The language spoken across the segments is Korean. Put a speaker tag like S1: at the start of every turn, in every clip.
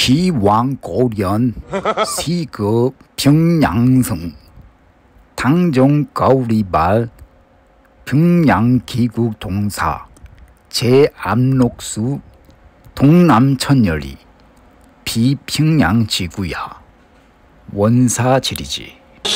S1: 시왕고련 시급 평양성 당정가오리발 평양기국동사 제암록수 동남천열이 비평양지구야 원사지리지.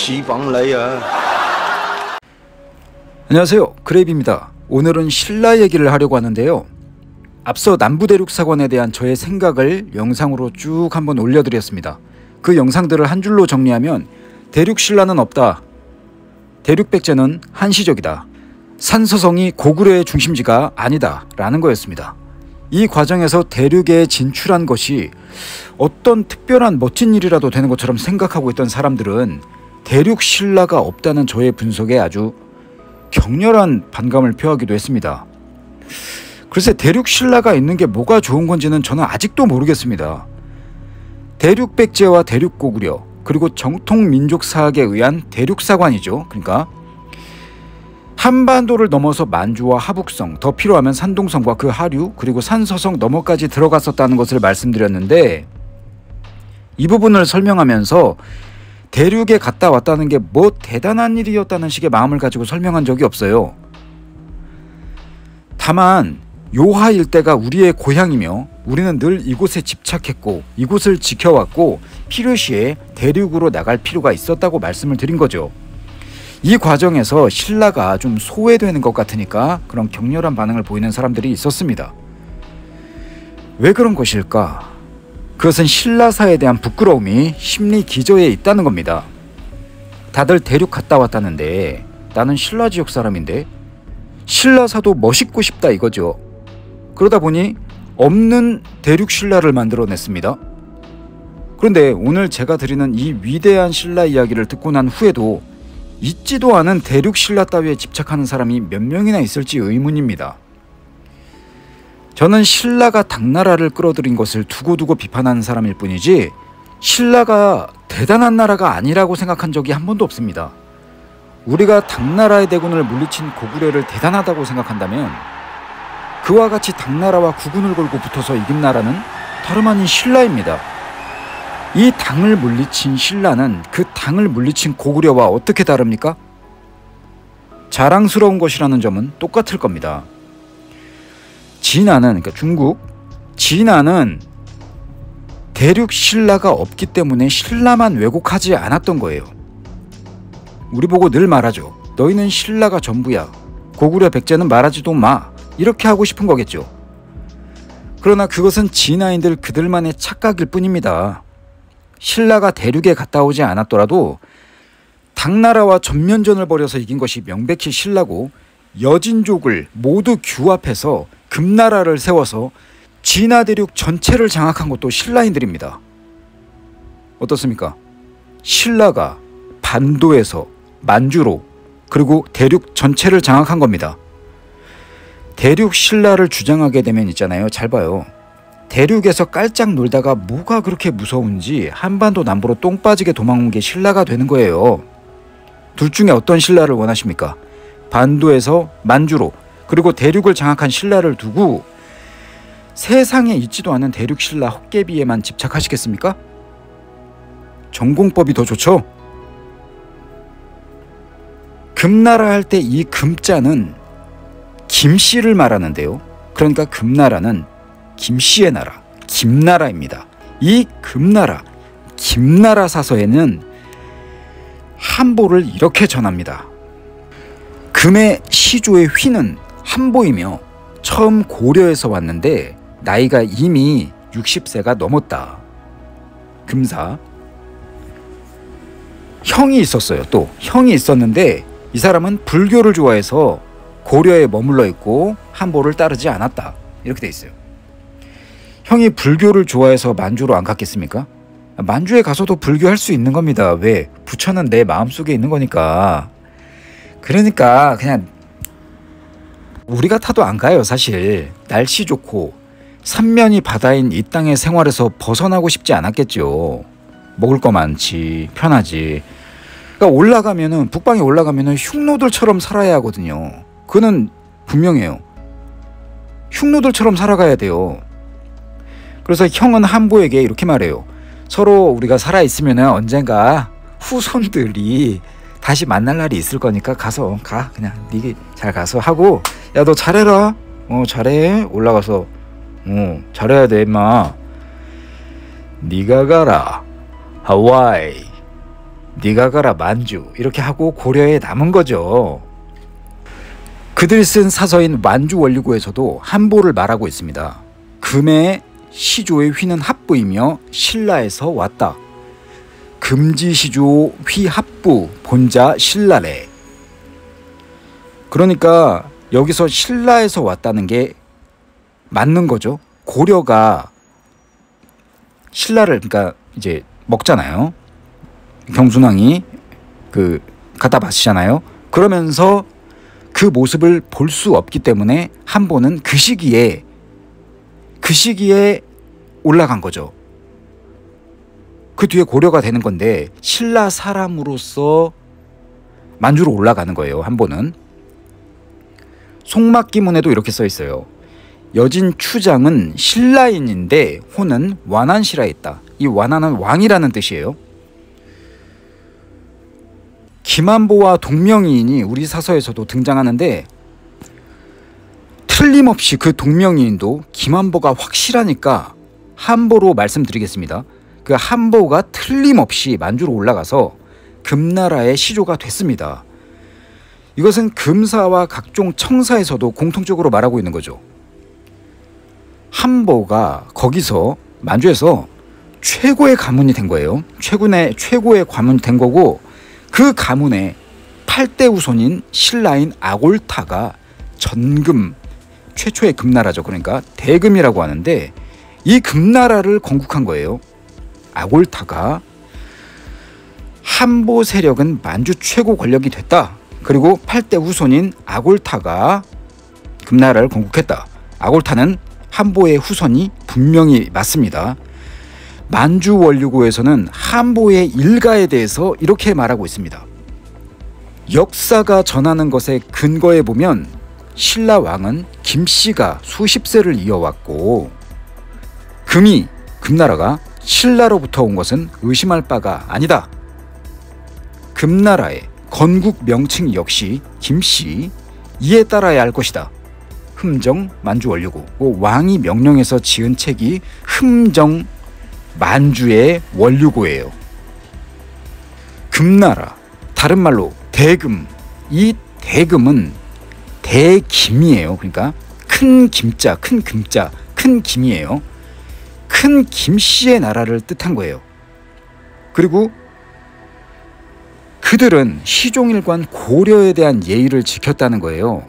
S1: 안녕하세요, 그레이비입니다. 오늘은 신라 얘기를 하려고 하는데요, 앞서 남부대륙사관에 대한 저의 생각을 영상으로 쭉 한번 올려드렸습니다. 그 영상들을 한 줄로 정리하면 대륙신라는 없다, 대륙백제는 한시적이다, 산서성이 고구려의 중심지가 아니다 라는 거였습니다. 이 과정에서 대륙에 진출한 것이 어떤 특별한 멋진 일이라도 되는 것처럼 생각하고 있던 사람들은 대륙신라가 없다는 저의 분석에 아주 격렬한 반감을 표하기도 했습니다. 글쎄, 대륙신라가 있는 게 뭐가 좋은 건지는 저는 아직도 모르겠습니다. 대륙백제와 대륙고구려, 그리고 정통민족사학에 의한 대륙사관이죠. 그러니까 한반도를 넘어서 만주와 하북성, 더 필요하면 산동성과 그 하류, 그리고 산서성 너머까지 들어갔었다는 것을 말씀드렸는데, 이 부분을 설명하면서 대륙에 갔다 왔다는 게 뭐 대단한 일이었다는 식의 마음을 가지고 설명한 적이 없어요. 다만 요하 일대가 우리의 고향이며 우리는 늘 이곳에 집착했고 이곳을 지켜왔고 필요시에 대륙으로 나갈 필요가 있었다고 말씀을 드린 거죠. 이 과정에서 신라가 좀 소외되는 것 같으니까 그런 격렬한 반응을 보이는 사람들이 있었습니다. 왜 그런 것일까? 그것은 신라사에 대한 부끄러움이 심리 기저에 있다는 겁니다. 다들 대륙 갔다 왔다는데 나는 신라 지역 사람인데 신라사도 멋있고 싶다 이거죠. 그러다 보니 없는 대륙신라를 만들어냈습니다. 그런데 오늘 제가 드리는 이 위대한 신라 이야기를 듣고 난 후에도 있지도 않은 대륙신라 따위에 집착하는 사람이 몇 명이나 있을지 의문입니다. 저는 신라가 당나라를 끌어들인 것을 두고두고 비판하는 사람일 뿐이지 신라가 대단한 나라가 아니라고 생각한 적이 한 번도 없습니다. 우리가 당나라의 대군을 물리친 고구려를 대단하다고 생각한다면 그와 같이 당나라와 구군을 걸고 붙어서 이긴 나라는 다름 아닌 신라입니다. 이 당을 물리친 신라는 그 당을 물리친 고구려와 어떻게 다릅니까? 자랑스러운 것이라는 점은 똑같을 겁니다. 진안은, 그러니까 중국 진안은 대륙 신라가 없기 때문에 신라만 왜곡하지 않았던 거예요. 우리 보고 늘 말하죠. 너희는 신라가 전부야. 고구려 백제는 말하지도 마. 이렇게 하고 싶은 거겠죠. 그러나 그것은 진아인들 그들만의 착각일 뿐입니다. 신라가 대륙에 갔다 오지 않았더라도 당나라와 전면전을 벌여서 이긴 것이 명백히 신라고, 여진족을 모두 규합해서 금나라를 세워서 진아 대륙 전체를 장악한 것도 신라인들입니다. 어떻습니까? 신라가 반도에서 만주로 그리고 대륙 전체를 장악한 겁니다. 대륙 신라를 주장하게 되면 있잖아요. 잘 봐요. 대륙에서 깔짝 놀다가 뭐가 그렇게 무서운지 한반도 남부로 똥 빠지게 도망온 게 신라가 되는 거예요. 둘 중에 어떤 신라를 원하십니까? 반도에서 만주로 그리고 대륙을 장악한 신라를 두고 세상에 있지도 않은 대륙 신라 헛개비에만 집착하시겠습니까? 전공법이 더 좋죠? 금나라 할 때 이 금자는 김씨를 말하는데요. 그러니까 금나라는 김씨의 나라, 김나라입니다. 이 금나라, 김나라 사서에는 한보를 이렇게 전합니다. 금의 시조의 휘는 한보이며 처음 고려에서 왔는데 나이가 이미 60세가 넘었다. 금사. 형이 있었어요. 또 형이 있었는데 이 사람은 불교를 좋아해서 고려에 머물러 있고 한보를 따르지 않았다. 이렇게 돼 있어요. 형이 불교를 좋아해서 만주로 안 갔겠습니까? 만주에 가서도 불교할 수 있는 겁니다. 왜? 부처는 내 마음속에 있는 거니까. 그러니까 그냥 우리 같아도 안 가요. 사실 날씨 좋고 삼면이 바다인 이 땅의 생활에서 벗어나고 싶지 않았겠죠. 먹을 거 많지, 편하지. 그러니까 올라가면은, 북방에 올라가면은 흉노들처럼 살아야 하거든요. 그는 분명해요. 흉노들처럼 살아가야 돼요. 그래서 형은 한보에게 이렇게 말해요. 서로 우리가 살아있으면 언젠가 후손들이 다시 만날 날이 있을 거니까 가서 가. 그냥 네 잘 가서 하고, 야 너 잘해라. 잘해. 올라가서 잘해야 돼 임마. 네가 가라 하와이, 네가 가라 만주. 이렇게 하고 고려에 남은 거죠. 그들이 쓴 사서인 만주원류고에서도 한보를 말하고 있습니다. 금의 시조의 휘는 합부이며 신라에서 왔다. 금지시조 휘합부 본자 신라래. 그러니까 여기서 신라에서 왔다는 게 맞는 거죠. 고려가 신라를 그러니까 이제 먹잖아요. 경순왕이 갖다 바치잖아요. 그러면서 그 모습을 볼 수 없기 때문에 한보는 그 시기에 올라간 거죠. 그 뒤에 고려가 되는 건데 신라 사람으로서 만주로 올라가는 거예요. 한보는. 송막기문에도 이렇게 써 있어요. 여진 추장은 신라인인데 호는 완한시라 했다. 이 완한은 왕이라는 뜻이에요. 김한보와 동명이인이 우리 사서에서도 등장하는데 틀림없이 그 동명이인도 김한보가 확실하니까 한보로 말씀드리겠습니다. 그 한보가 틀림없이 만주로 올라가서 금나라의 시조가 됐습니다. 이것은 금사와 각종 청사에서도 공통적으로 말하고 있는 거죠. 한보가 거기서 만주에서 최고의 가문이 된 거예요. 최고의 가문이 된 거고, 그 가문의 8대 후손인 신라인 아골타가 전금, 최초의 금나라죠. 그러니까 대금이라고 하는데 이 금나라를 건국한 거예요. 아골타가. 한보 세력은 만주 최고 권력이 됐다. 그리고 8대 후손인 아골타가 금나라를 건국했다. 아골타는 한보의 후손이 분명히 맞습니다. 만주원류고에서는 한보의 일가에 대해서 이렇게 말하고 있습니다. 역사가 전하는 것에 근거해 보면 신라 왕은 김씨가 수십 세를 이어왔고, 금나라가 신라로부터 온 것은 의심할 바가 아니다. 금나라의 건국 명칭 역시 김씨, 이에 따라야 할 것이다. 흠정 만주원류고. 왕이 명령해서 지은 책이 흠정 만주의 원류고예요. 금나라, 다른 말로 대금. 이 대금은 대김이에요. 그러니까 큰 김자, 큰 금자, 큰 김이에요. 큰 김씨의 나라를 뜻한 거예요. 그리고 그들은 시종일관 고려에 대한 예의를 지켰다는 거예요.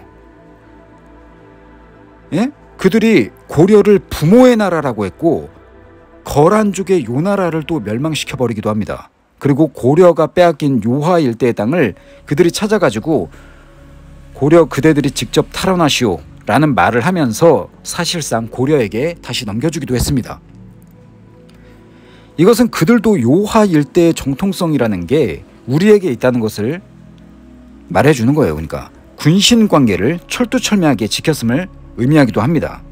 S1: 예? 그들이 고려를 부모의 나라라고 했고, 거란족의 요나라를 또 멸망시켜버리기도 합니다. 그리고 고려가 빼앗긴 요하 일대의 땅을 그들이 찾아가지고 고려 그대들이 직접 탈환하시오 라는 말을 하면서 사실상 고려에게 다시 넘겨주기도 했습니다. 이것은 그들도 요하 일대의 정통성이라는 게 우리에게 있다는 것을 말해주는 거예요. 그러니까 군신관계를 철두철미하게 지켰음을 의미하기도 합니다.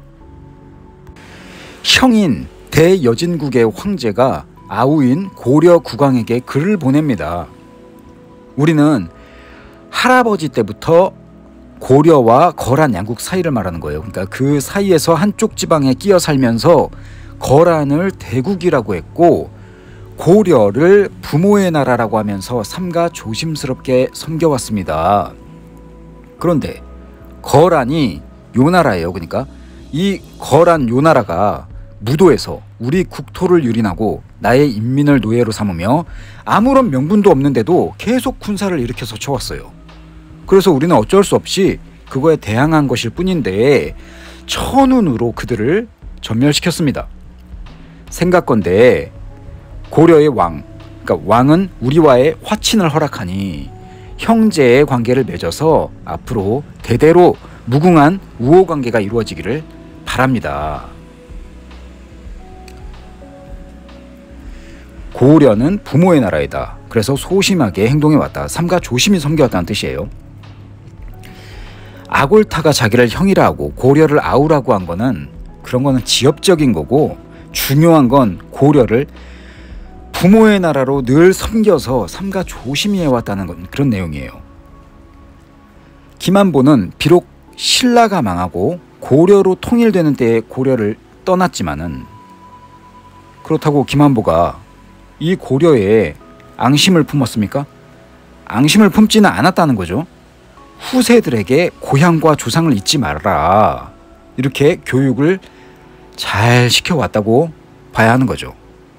S1: 형인 대여진국의 황제가 아우인 고려 국왕에게 글을 보냅니다. 우리는 할아버지 때부터 고려와 거란 양국 사이를 말하는 거예요. 그러니까 그 사이에서 한쪽 지방에 끼어 살면서 거란을 대국이라고 했고, 고려를 부모의 나라라고 하면서 삼가 조심스럽게 섬겨왔습니다. 그런데 거란이 요나라예요. 그러니까 이 거란 요나라가 무도에서 우리 국토를 유린하고 나의 인민을 노예로 삼으며 아무런 명분도 없는데도 계속 군사를 일으켜서 쳐왔어요. 그래서 우리는 어쩔 수 없이 그거에 대항한 것일 뿐인데 천운으로 그들을 전멸시켰습니다. 생각건대 고려의 그러니까 왕은 우리와의 화친을 허락하니 형제의 관계를 맺어서 앞으로 대대로 무궁한 우호관계가 이루어지기를 바랍니다. 고려는 부모의 나라이다. 그래서 소심하게 행동해왔다. 삼가 조심히 섬겨왔다는 뜻이에요. 아골타가 자기를 형이라 하고 고려를 아우라고 한 거는 그런 거는 지엽적인 거고, 중요한 건 고려를 부모의 나라로 늘 섬겨서 삼가 조심히 해왔다는 건 그런 내용이에요. 김안보는 비록 신라가 망하고 고려로 통일되는 때에 고려를 떠났지만은, 그렇다고 김안보가 이 고려에 앙심을 품었습니까? 앙심을 품지는 않았다는 거죠. 후세들에게 고향과 조상을 잊지 말아라, 이렇게 교육을 잘 시켜왔다고 봐야 하는 거죠.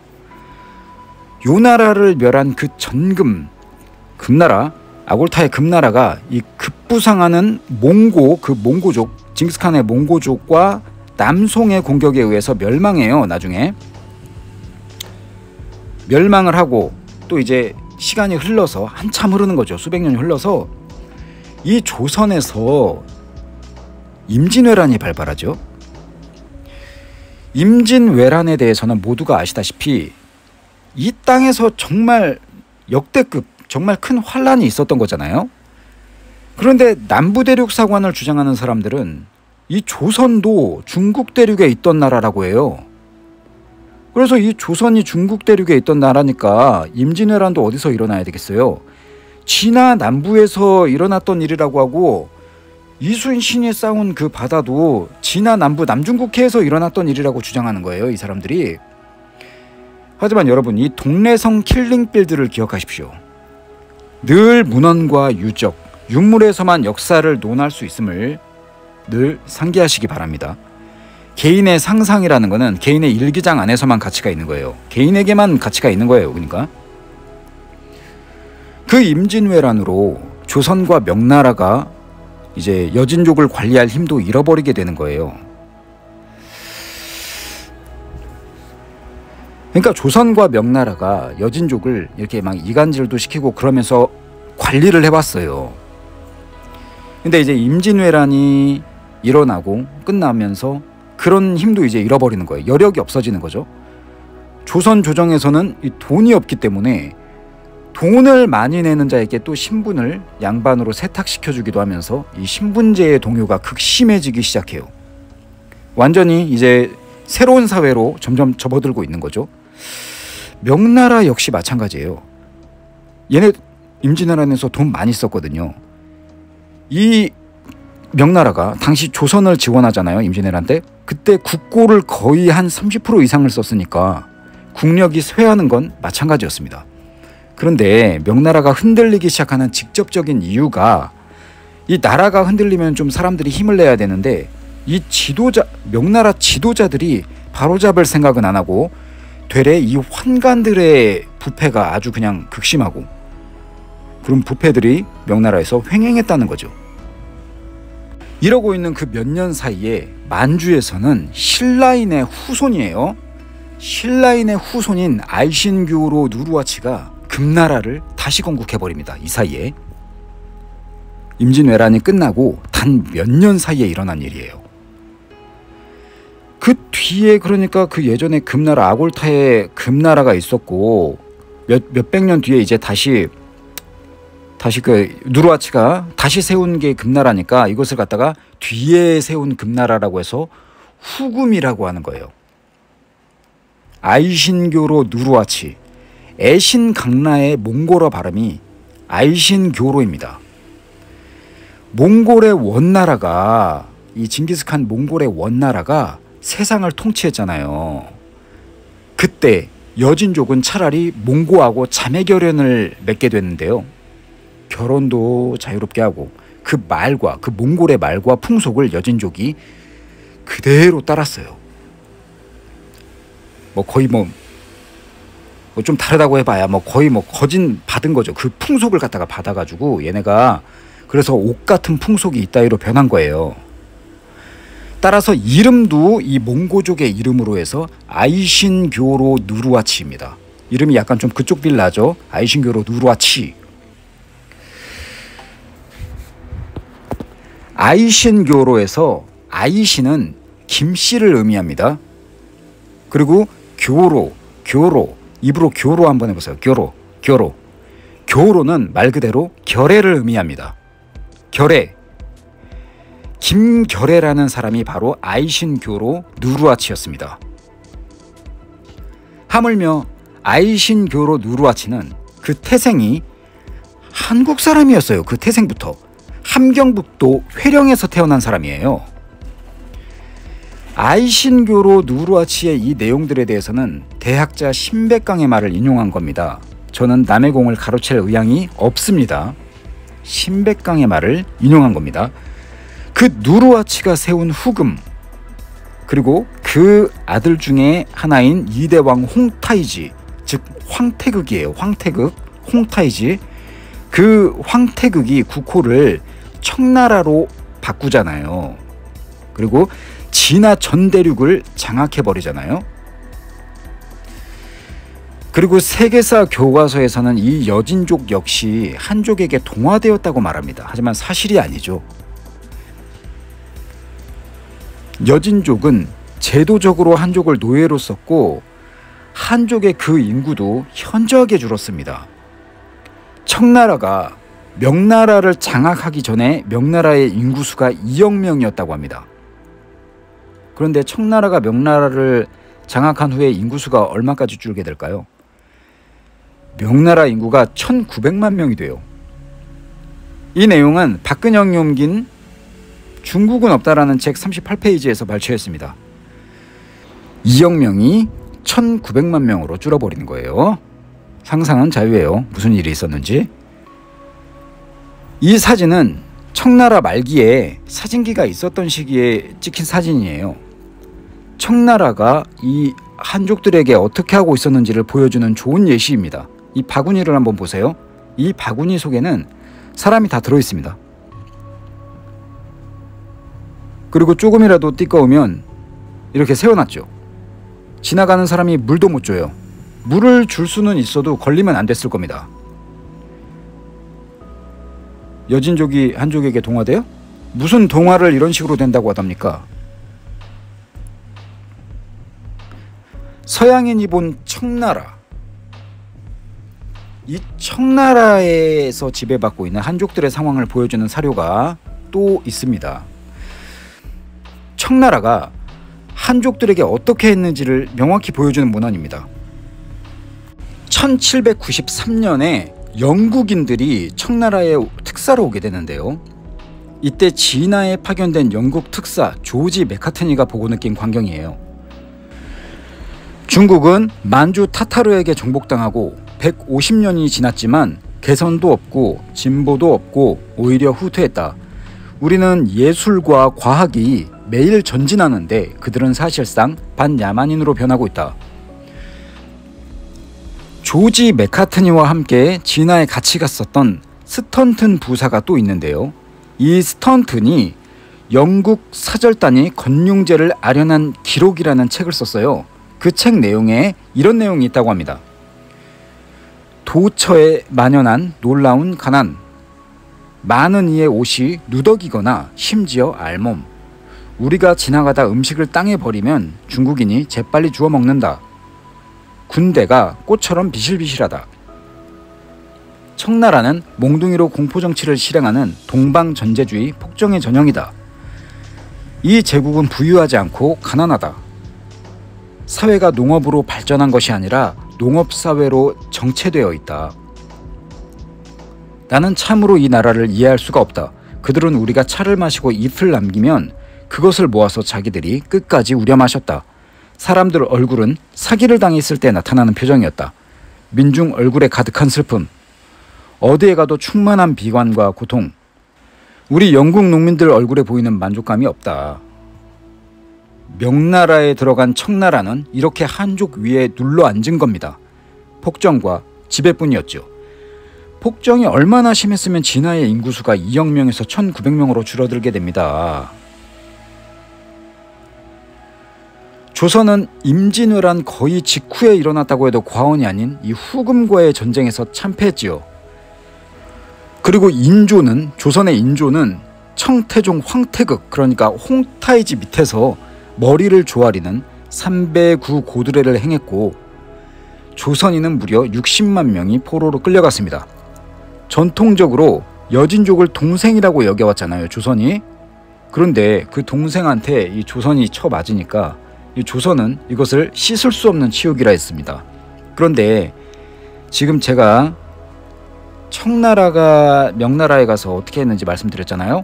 S1: 요 나라를 멸한 그 금나라, 아골타의 금나라가 이 급부상하는 그 몽고족, 징기스칸의 몽고족과 남송의 공격에 의해서 멸망해요. 나중에 멸망을 하고, 또 이제 시간이 흘러서 한참 흐르는 거죠. 수백 년이 흘러서 이 조선에서 임진왜란이 발발하죠. 임진왜란에 대해서는 모두가 아시다시피 이 땅에서 정말 역대급, 정말 큰 환란이 있었던 거잖아요. 그런데 남부대륙 사관을 주장하는 사람들은 이 조선도 중국 대륙에 있던 나라라고 해요. 그래서 이 조선이 중국 대륙에 있던 나라니까 임진왜란도 어디서 일어나야 되겠어요? 진화 남부에서 일어났던 일이라고 하고, 이순신이 싸운 그 바다도 진화 남부 남중국해에서 일어났던 일이라고 주장하는 거예요, 이 사람들이. 하지만 여러분, 이 동래성 킬링필드를 기억하십시오. 늘 문헌과 유적, 유물에서만 역사를 논할 수 있음을 늘 상기하시기 바랍니다. 개인의 상상이라는 것은 개인의 일기장 안에서만 가치가 있는 거예요. 개인에게만 가치가 있는 거예요. 그러니까 그 임진왜란으로 조선과 명나라가 이제 여진족을 관리할 힘도 잃어버리게 되는 거예요. 그러니까 조선과 명나라가 여진족을 이렇게 막 이간질도 시키고 그러면서 관리를 해왔어요. 근데 이제 임진왜란이 일어나고 끝나면서 그런 힘도 이제 잃어버리는 거예요. 여력이 없어지는 거죠. 조선 조정에서는 이 돈이 없기 때문에 돈을 많이 내는 자에게 또 신분을 양반으로 세탁시켜주기도 하면서 이 신분제의 동요가 극심해지기 시작해요. 완전히 이제 새로운 사회로 점점 접어들고 있는 거죠. 명나라 역시 마찬가지예요. 얘네 임진왜란에서 돈 많이 썼거든요. 이 명나라가 당시 조선을 지원하잖아요. 임진왜란 때. 그때 국고를 거의 한 30% 이상을 썼으니까 국력이 쇠하는 건 마찬가지였습니다. 그런데 명나라가 흔들리기 시작하는 직접적인 이유가, 이 나라가 흔들리면 좀 사람들이 힘을 내야 되는데 이 명나라 지도자들이 바로잡을 생각은 안 하고 되레 이 환관들의 부패가 아주 그냥 극심하고, 그런 부패들이 명나라에서 횡행했다는 거죠. 이러고 있는 그 몇 년 사이에 만주에서는 신라인의 후손이에요. 신라인의 후손인 아이신교로 누르하치가 금나라를 다시 건국해버립니다. 이 사이에. 임진왜란이 끝나고 단 몇 년 사이에 일어난 일이에요. 그 뒤에, 그러니까 그 예전에 금나라, 아골타의 금나라가 있었고 몇백 년 뒤에 이제 다시 그 누르하치가 다시 세운 게 금나라니까 이것을 갖다가 뒤에 세운 금나라라고 해서 후금이라고 하는 거예요. 아이신교로 누르하치, 애신강라의 몽골어 발음이 아이신교로입니다. 몽골의 원나라가, 이 징기스칸 몽골의 원나라가 세상을 통치했잖아요. 그때 여진족은 차라리 몽고하고 자매결연을 맺게 됐는데요. 결혼도 자유롭게 하고 그 말과, 그 몽골의 말과 풍속을 여진족이 그대로 따랐어요. 거의 좀 다르다고 해봐야 거의 거진 받은 거죠. 그 풍속을 갖다가 받아가지고 얘네가, 그래서 옷 같은 풍속이 이따위로 변한 거예요. 따라서 이름도 이 몽고족의 이름으로 해서 아이신교로 누르하치입니다. 이름이 약간 좀 그쪽 빌 나죠. 아이신교로 누르하치. 아이신교로에서 아이신은 김씨를 의미합니다. 그리고 교로, 입으로 교로 한번 해보세요. 교로는 말 그대로 결애를 의미합니다. 결애. 김결애라는 사람이 바로 아이신교로 누르하치였습니다. 하물며 아이신교로 누르하치는 그 태생이 한국 사람이었어요. 그 태생부터. 함경북도 회령에서 태어난 사람이에요. 아이신교로 누르하치의 이 내용들에 대해서는 대학자 신백강의 말을 인용한 겁니다. 저는 남의 공을 가로챌 의향이 없습니다. 신백강의 말을 인용한 겁니다. 그 누르하치가 세운 후금, 그리고 그 아들 중에 하나인 이대왕 홍타이지, 즉 황태극이에요. 황태극, 홍타이지. 그 황태극이 국호를 청나라로 바꾸잖아요. 그리고 진화 전 대륙을 장악해버리잖아요. 그리고 세계사 교과서에서는 이 여진족 역시 한족에게 동화되었다고 말합니다. 하지만 사실이 아니죠. 여진족은 제도적으로 한족을 노예로 썼고 한족의 그 인구도 현저하게 줄었습니다. 청나라가 명나라를 장악하기 전에 명나라의 인구수가 2억 명이었다고 합니다. 그런데 청나라가 명나라를 장악한 후에 인구수가 얼마까지 줄게 될까요? 명나라 인구가 1900만 명이 돼요. 이 내용은 박근영이 옮긴 중국은 없다라는 책 38페이지에서 발췌했습니다. 2억 명이 1900만 명으로 줄어버리는 거예요. 상상은 자유예요. 무슨 일이 있었는지. 이 사진은 청나라 말기에 사진기가 있었던 시기에 찍힌 사진이에요. 청나라가 이 한족들에게 어떻게 하고 있었는지를 보여주는 좋은 예시입니다. 이 바구니를 한번 보세요. 이 바구니 속에는 사람이 다 들어있습니다. 그리고 조금이라도 띠꺼우면 이렇게 세워놨죠. 지나가는 사람이 물도 못 줘요. 물을 줄 수는 있어도 걸리면 안 됐을 겁니다. 여진족이 한족에게 동화돼요? 무슨 동화를 이런 식으로 된다고 하답니까? 서양인이 본 청나라, 이 청나라에서 지배받고 있는 한족들의 상황을 보여주는 사료가 또 있습니다. 청나라가 한족들에게 어떻게 했는지를 명확히 보여주는 문헌입니다. 1793년에 영국인들이 청나라에 특사로 오게 되는데요. 이때 진화에 파견된 영국 특사 조지 맥카트니가 보고 느낀 광경이에요. 중국은 만주 타타르에게 정복당하고 150년이 지났지만 개선도 없고 진보도 없고 오히려 후퇴했다. 우리는 예술과 과학이 매일 전진하는데 그들은 사실상 반야만인으로 변하고 있다. 조지 맥카트니와 함께 진화에 같이 갔었던 스턴튼 부사가 또 있는데요. 이 스턴튼이 영국 사절단이 건륭제를 아련한 기록이라는 책을 썼어요. 그 책 내용에 이런 내용이 있다고 합니다. 도처에 만연한 놀라운 가난, 많은 이의 옷이 누더기거나 심지어 알몸, 우리가 지나가다 음식을 땅에 버리면 중국인이 재빨리 주워 먹는다. 군대가 꽃처럼 비실비실하다. 청나라는 몽둥이로 공포정치를 실행하는 동방전제주의 폭정의 전형이다. 이 제국은 부유하지 않고 가난하다. 사회가 농업으로 발전한 것이 아니라 농업사회로 정체되어 있다. 나는 참으로 이 나라를 이해할 수가 없다. 그들은 우리가 차를 마시고 잎을 남기면 그것을 모아서 자기들이 끝까지 우려 마셨다. 사람들 얼굴은 사기를 당했을 때 나타나는 표정이었다. 민중 얼굴에 가득한 슬픔, 어디에 가도 충만한 비관과 고통. 우리 영국 농민들 얼굴에 보이는 만족감이 없다. 명나라에 들어간 청나라는 이렇게 한족 위에 눌러 앉은 겁니다. 폭정과 지배뿐이었죠. 폭정이 얼마나 심했으면 진화의 인구수가 2억 명에서 1900명으로 줄어들게 됩니다. 조선은 임진왜란 거의 직후에 일어났다고 해도 과언이 아닌 이 후금과의 전쟁에서 참패했지요. 그리고 인조는, 조선의 인조는 청태종 황태극, 그러니까 홍타이지 밑에서 머리를 조아리는 309 고드레를 행했고 조선인은 무려 60만 명이 포로로 끌려갔습니다. 전통적으로 여진족을 동생이라고 여겨왔잖아요, 조선이. 그런데 그 동생한테 이 조선이 쳐맞으니까 이 조선은 이것을 씻을 수 없는 치욕이라 했습니다. 그런데 지금 제가 청나라가 명나라에 가서 어떻게 했는지 말씀드렸잖아요.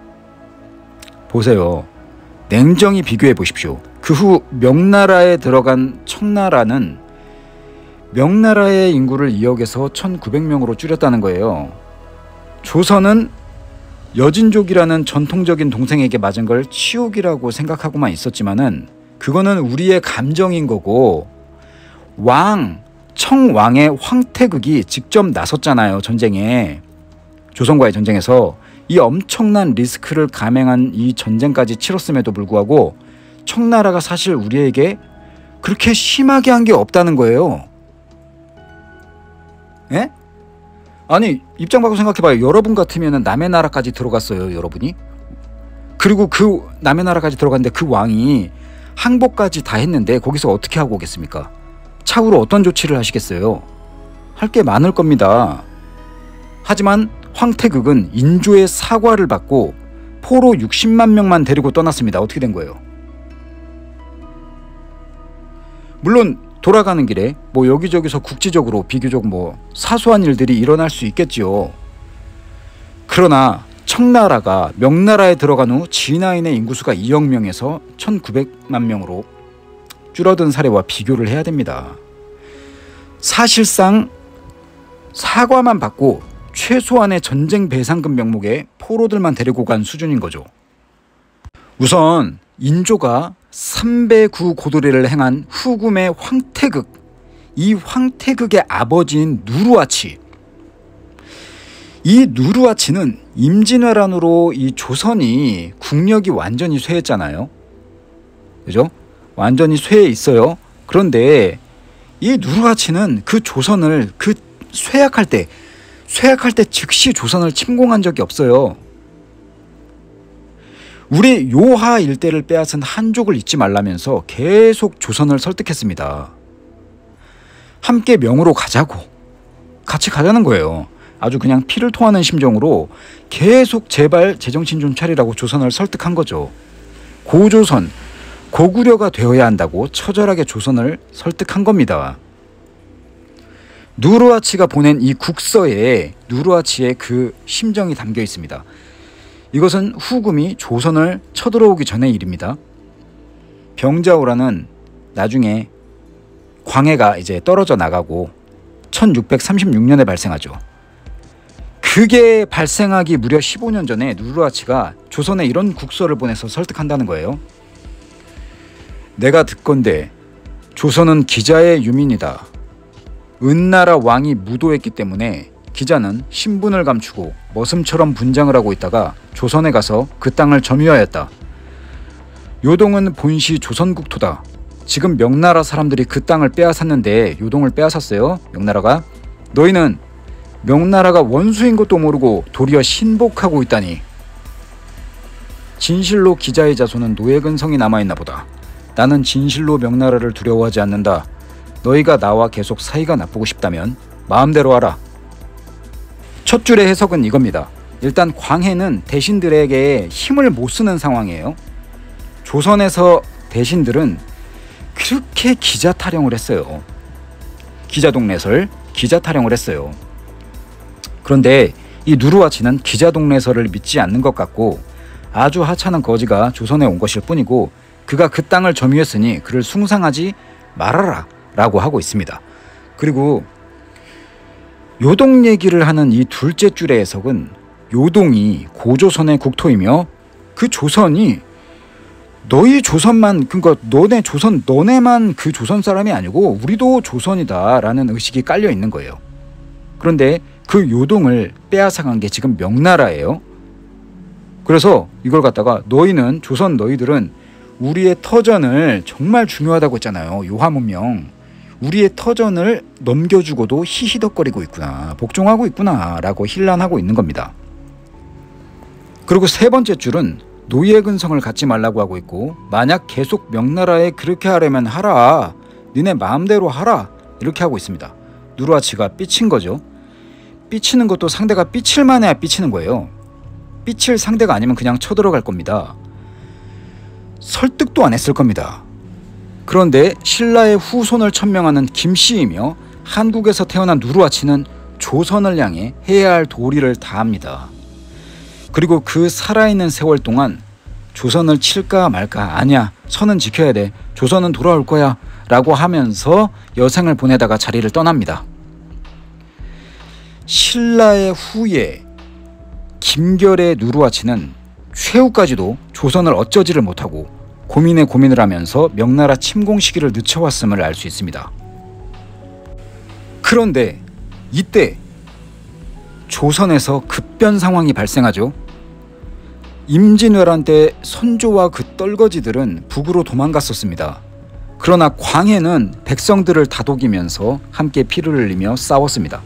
S1: 보세요. 냉정히 비교해 보십시오. 그 후 명나라에 들어간 청나라는 명나라의 인구를 2억에서 1900명으로 줄였다는 거예요. 조선은 여진족이라는 전통적인 동생에게 맞은 걸 치욕이라고 생각하고만 있었지만은 그거는 우리의 감정인 거고, 청왕의 황태극이 직접 나섰잖아요. 전쟁에, 조선과의 전쟁에서 이 엄청난 리스크를 감행한 이 전쟁까지 치렀음에도 불구하고 청나라가 사실 우리에게 그렇게 심하게 한 게 없다는 거예요. 예? 아니, 입장 바꿔 생각해봐요. 여러분 같으면 남의 나라까지 들어갔어요, 여러분이. 그리고 그 남의 나라까지 들어갔는데 그 왕이 항복까지 다 했는데 거기서 어떻게 하고 오겠습니까? 차후로 어떤 조치를 하시겠어요? 할 게 많을 겁니다. 하지만 황태극은 인조의 사과를 받고 포로 60만 명만 데리고 떠났습니다. 어떻게 된 거예요? 물론 돌아가는 길에 뭐 여기저기서 국지적으로 비교적 뭐 사소한 일들이 일어날 수 있겠지요. 그러나 청나라가 명나라에 들어간 후 진화인의 인구수가 2억 명에서 1900만 명으로 줄어든 사례와 비교를 해야 됩니다. 사실상 사과만 받고 최소한의 전쟁 배상금 명목에 포로들만 데리고 간 수준인 거죠. 우선 인조가 309 고도례를 행한 후금의 황태극, 이 황태극의 아버지인 누르하치, 이 누르하치는 임진왜란으로 이 조선이 국력이 완전히 쇠했잖아요. 그죠? 완전히 쇠해 있어요. 그런데 이 누르하치는 그 조선을 쇠약할 때 즉시 조선을 침공한 적이 없어요. 우리 요하 일대를 빼앗은 한족을 잊지 말라면서 계속 조선을 설득했습니다. 함께 명으로 가자고, 같이 가자는 거예요. 아주 그냥 피를 토하는 심정으로 계속 제발 제정신 좀 차리라고 조선을 설득한 거죠. 고조선, 고구려가 되어야 한다고 처절하게 조선을 설득한 겁니다. 누르하치가 보낸 이 국서에 누르하치의 그 심정이 담겨 있습니다. 이것은 후금이 조선을 쳐들어오기 전의 일입니다. 병자호란은 나중에 광해가 이제 떨어져 나가고 1636년에 발생하죠. 그게 발생하기 무려 15년 전에 누르하치가 조선에 이런 국서를 보내서 설득한다는 거예요. 내가 듣건대 조선은 기자의 유민이다. 은나라 왕이 무도했기 때문에 기자는 신분을 감추고 머슴처럼 분장을 하고 있다가 조선에 가서 그 땅을 점유하였다. 요동은 본시 조선국토다. 지금 명나라 사람들이 그 땅을 빼앗았는데, 요동을 빼앗았어요, 명나라가. 너희는 명나라가 원수인 것도 모르고 도리어 신복하고 있다니. 진실로 기자의 자손은 노예근성이 남아있나 보다. 나는 진실로 명나라를 두려워하지 않는다. 너희가 나와 계속 사이가 나쁘고 싶다면 마음대로 하라. 첫 줄의 해석은 이겁니다. 일단 광해는 대신들에게 힘을 못 쓰는 상황이에요. 조선에서 대신들은 그렇게 기자 타령을 했어요. 기자 동네설, 기자 타령을 했어요. 그런데 이 누르하치는 기자 동네설을 믿지 않는 것 같고, 아주 하찮은 거지가 조선에 온 것일 뿐이고 그가 그 땅을 점유했으니 그를 숭상하지 말아라 라고 하고 있습니다. 그리고 요동 얘기를 하는 이 둘째 줄의 해석은 요동이 고조선의 국토이며 그 조선이 너희 조선만, 그러니까 너네만 그 조선 사람이 아니고 우리도 조선이다 라는 의식이 깔려 있는 거예요. 그런데 그 요동을 빼앗아간 게 지금 명나라예요. 그래서 이걸 갖다가 너희들은 우리의 터전을, 정말 중요하다고 했잖아요, 요하문명, 우리의 터전을 넘겨주고도 히히덕거리고 있구나, 복종하고 있구나 라고 힐난하고 있는 겁니다. 그리고 세 번째 줄은 노예 근성을 갖지 말라고 하고 있고, 만약 계속 명나라에 그렇게 하려면 하라, 니네 마음대로 하라, 이렇게 하고 있습니다. 누르하치가 삐친 거죠. 삐치는 것도 상대가 삐칠만 해야 삐치는 거예요. 삐칠 상대가 아니면 그냥 쳐들어갈 겁니다. 설득도 안 했을 겁니다. 그런데 신라의 후손을 천명하는 김씨이며 한국에서 태어난 누르하치는 조선을 향해 해야 할 도리를 다합니다. 그리고 그 살아있는 세월 동안 조선을 칠까 말까, 아니야, 선은 지켜야 돼, 조선은 돌아올 거야 라고 하면서 여생을 보내다가 자리를 떠납니다. 신라의 후예 김결의 누르하치는 최후까지도 조선을 어쩌지를 못하고 고민에 고민을 하면서 명나라 침공 시기를 늦춰왔음을 알 수 있습니다. 그런데 이때 조선에서 급변 상황이 발생하죠. 임진왜란 때 선조와 그 떨거지들은 북으로 도망갔었습니다. 그러나 광해는 백성들을 다독이면서 함께 피를 흘리며 싸웠습니다.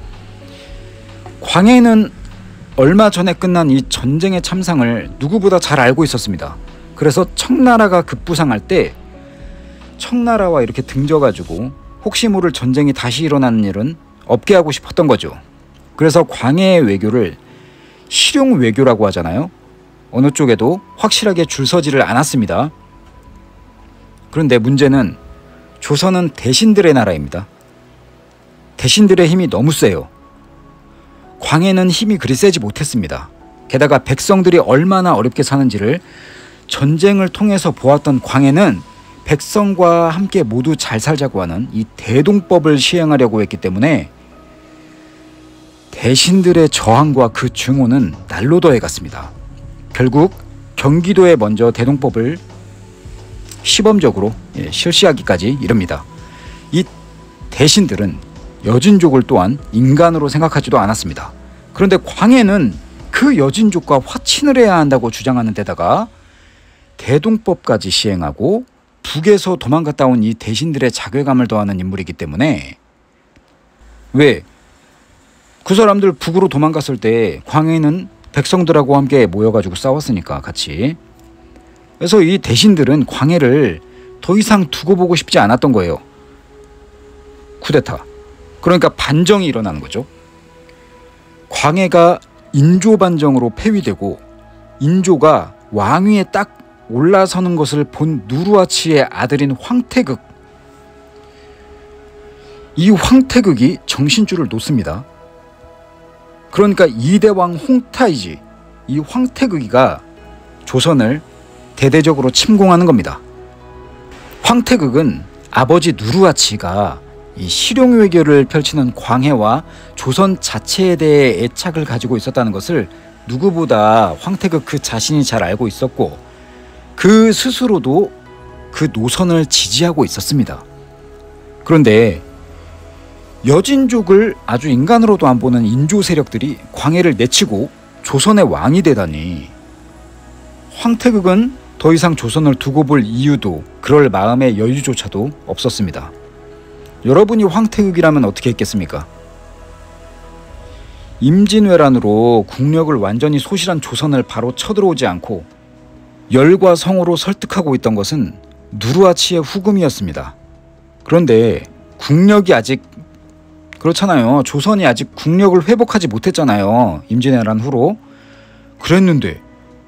S1: 광해는 얼마 전에 끝난 이 전쟁의 참상을 누구보다 잘 알고 있었습니다. 그래서 청나라가 급부상할 때 청나라와 이렇게 등져가지고 혹시 모를 전쟁이 다시 일어나는 일은 없게 하고 싶었던 거죠. 그래서 광해의 외교를 실용 외교라고 하잖아요. 어느 쪽에도 확실하게 줄 서지를 않았습니다. 그런데 문제는 조선은 대신들의 나라입니다. 대신들의 힘이 너무 세요. 광해는 힘이 그리 세지 못했습니다. 게다가 백성들이 얼마나 어렵게 사는지를 전쟁을 통해서 보았던 광해는 백성과 함께 모두 잘 살자고 하는 이 대동법을 시행하려고 했기 때문에 대신들의 저항과 그 증오는 날로 더해갔습니다. 결국 경기도에 먼저 대동법을 시범적으로 실시하기까지 이릅니다. 이 대신들은 여진족을 또한 인간으로 생각하지도 않았습니다. 그런데 광해는 그 여진족과 화친을 해야 한다고 주장하는 데다가 대동법까지 시행하고 북에서 도망갔다 온 이 대신들의 자괴감을 더하는 인물이기 때문에, 왜? 그 사람들 북으로 도망갔을 때 광해는 백성들하고 함께 모여가지고 싸웠으니까 같이. 그래서 이 대신들은 광해를 더 이상 두고 보고 싶지 않았던 거예요. 쿠데타. 그러니까 반정이 일어나는 거죠. 광해가 인조 반정으로 폐위되고 인조가 왕위에 딱 올라서는 것을 본 누르하치의 아들인 황태극, 이 황태극이 정신줄을 놓습니다. 그러니까 이대왕 홍타이지, 이 황태극이가 조선을 대대적으로 침공하는 겁니다. 황태극은 아버지 누르하치가 이 실용외교를 펼치는 광해와 조선 자체에 대해 애착을 가지고 있었다는 것을 누구보다 황태극 그 자신이 잘 알고 있었고, 그 스스로도 그 노선을 지지하고 있었습니다. 그런데 여진족을 아주 인간으로도 안 보는 인조 세력들이 광해를 내치고 조선의 왕이 되다니, 황태극은 더 이상 조선을 두고 볼 이유도 그럴 마음의 여유조차도 없었습니다. 여러분이 황태극이라면 어떻게 했겠습니까? 임진왜란으로 국력을 완전히 소실한 조선을 바로 쳐들어오지 않고 열과 성으로 설득하고 있던 것은 누르하치의 후금이었습니다. 그런데 국력이 아직, 그렇잖아요. 조선이 아직 국력을 회복하지 못했잖아요. 임진왜란 후로. 그랬는데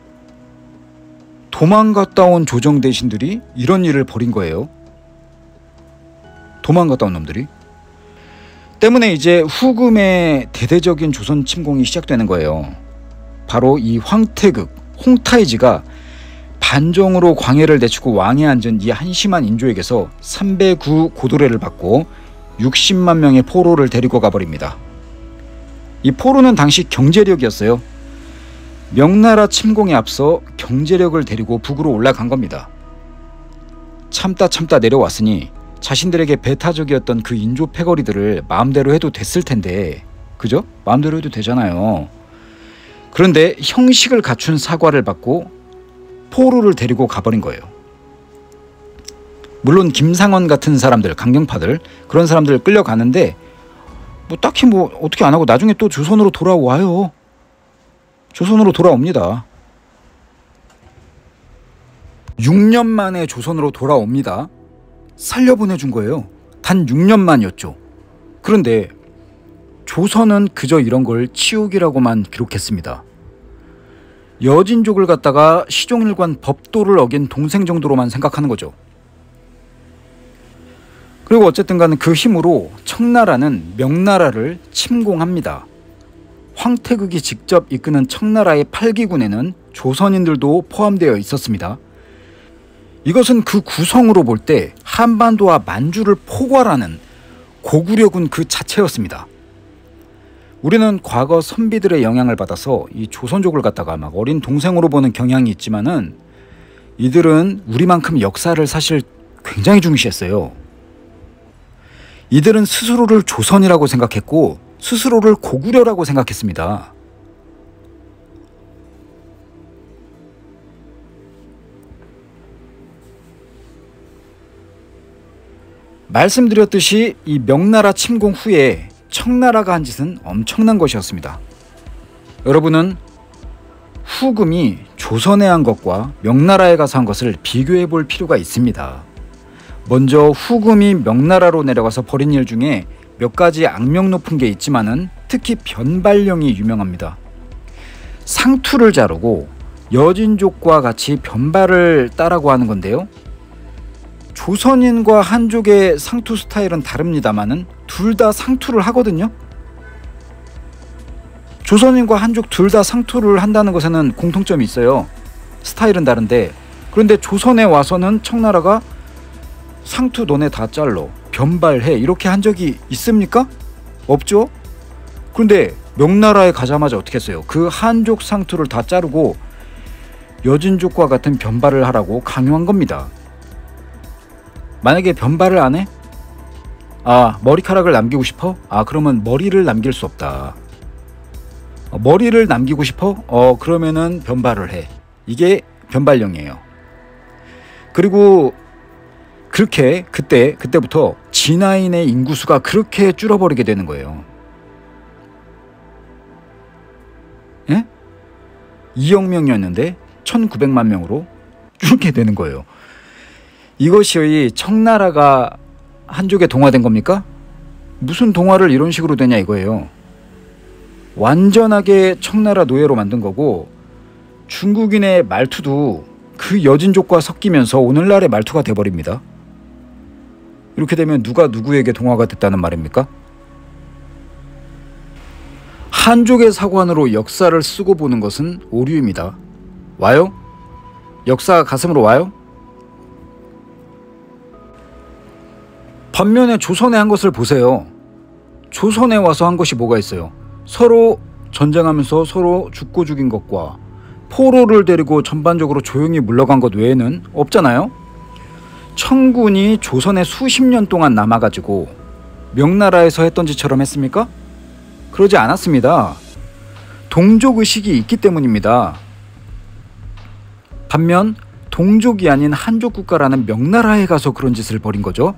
S1: 도망갔다 온 조정 대신들이 이런 일을 벌인 거예요. 도망갔다 온 놈들이. 때문에 이제 후금의 대대적인 조선 침공이 시작되는 거예요. 바로 이 황태극, 홍타이지가 반정으로 광해를 내치고 왕에 앉은 이 한심한 인조에게서 309 고도례를 받고 60만 명의 포로를 데리고 가버립니다. 이 포로는 당시 경제력이었어요. 명나라 침공에 앞서 경제력을 데리고 북으로 올라간 겁니다. 참다 내려왔으니 자신들에게 배타적이었던 그 인조 패거리들을 마음대로 해도 됐을 텐데, 그죠? 마음대로 해도 되잖아요. 그런데 형식을 갖춘 사과를 받고 포로를 데리고 가버린 거예요. 물론 김상원 같은 사람들, 강경파들, 그런 사람들 끌려가는데 뭐 딱히 뭐 어떻게 안 하고 나중에 또 조선으로 돌아와요. 조선으로 돌아옵니다. 6년 만에 조선으로 돌아옵니다. 살려보내준 거예요. 단 6년 만이었죠. 그런데 조선은 그저 이런 걸 치욕이라고만 기록했습니다. 여진족을 갖다가 시종일관 법도를 어긴 동생 정도로만 생각하는 거죠. 그리고 어쨌든 간에 그 힘으로 청나라는 명나라를 침공합니다. 황태극이 직접 이끄는 청나라의 8기군에는 조선인들도 포함되어 있었습니다. 이것은 그 구성으로 볼 때 한반도와 만주를 포괄하는 고구려군 그 자체였습니다. 우리는 과거 선비들의 영향을 받아서 이 조선족을 갖다가 막 어린 동생으로 보는 경향이 있지만은 이들은 우리만큼 역사를 사실 굉장히 중시했어요. 이들은 스스로를 조선이라고 생각했고 스스로를 고구려라고 생각했습니다. 말씀드렸듯이 이 명나라 침공 후에 청나라가 한 짓은 엄청난 것이었습니다. 여러분은 후금이 조선에 한 것과 명나라에 가서 한 것을 비교해 볼 필요가 있습니다. 먼저 후금이 명나라로 내려가서 벌인 일 중에 몇 가지 악명 높은 게 있지만은 특히 변발령이 유명합니다. 상투를 자르고 여진족과 같이 변발을 따라고 하는 건데요. 조선인과 한족의 상투 스타일은 다릅니다만은 둘 다 상투를 하거든요. 조선인과 한족 둘 다 상투를 한다는 것에는 공통점이 있어요. 스타일은 다른데, 그런데 조선에 와서는 청나라가 상투 너네 다 잘러, 변발해 이렇게 한 적이 있습니까? 없죠. 그런데 명나라에 가자마자 어떻게 했어요? 그 한족 상투를 다 자르고 여진족과 같은 변발을 하라고 강요한 겁니다. 만약에 변발을 안 해? 머리카락을 남기고 싶어? 그러면 머리를 남길 수 없다. 머리를 남기고 싶어? 그러면은 변발을 해. 이게 변발령이에요. 그리고 그렇게 그때부터 진화인의 인구수가 그렇게 줄어버리게 되는 거예요. 예? 2억 명이었는데 1900만 명으로 줄게 되는 거예요. 이것이 청나라가 한족에 동화된 겁니까? 무슨 동화를 이런 식으로 되냐 이거예요. 완전하게 청나라 노예로 만든 거고, 중국인의 말투도 그 여진족과 섞이면서 오늘날의 말투가 돼버립니다. 이렇게 되면 누가 누구에게 동화가 됐다는 말입니까? 한족의 사관으로 역사를 쓰고 보는 것은 오류입니다. 와요? 역사가 가슴으로 와요? 반면에 조선에 한 것을 보세요. 조선에 와서 한 것이 뭐가 있어요? 서로 전쟁하면서 서로 죽고 죽인 것과 포로를 데리고 전반적으로 조용히 물러간 것 외에는 없잖아요. 청군이 조선에 수십 년 동안 남아가지고 명나라에서 했던 짓처럼 했습니까? 그러지 않았습니다. 동족의식이 있기 때문입니다. 반면 동족이 아닌 한족국가라는 명나라에 가서 그런 짓을 벌인 거죠.